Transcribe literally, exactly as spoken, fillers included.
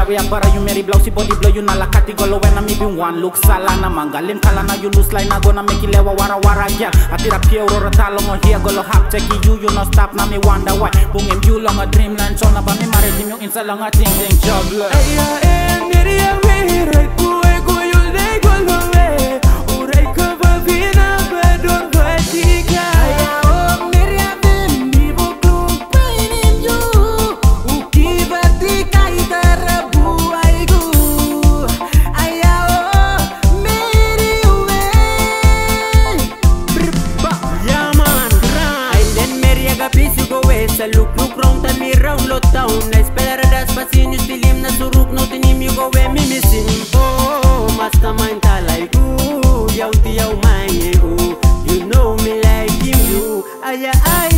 Grabe para you Mary Blouse body blow you na la katigolo when I'm even one look sala na mangalim kala na you loose like na gonna make you lewa wara wara yeah. Atira pia aurora talo mo here go lo hap check you you no stop na me wonder why. Bung em you long a dreamland so na ba me mare dim yung insa lang a ting ting job la. Ay ay Mary away right buaigu you lay go lo way. Uray ka ba bina bedor batika. Ay oh Mary abim vivo club painin you. Uki batika itara buaigu. Ay oh Mary away. Brba yeah man ay len Mary aga busy go way sa look look round and me round lo town. Na espera das pasinhos tilim na suruk no tinim you go way me missing. Oh mastermind talay ku yaw ti yaw may you. You know me like him you. Ay ay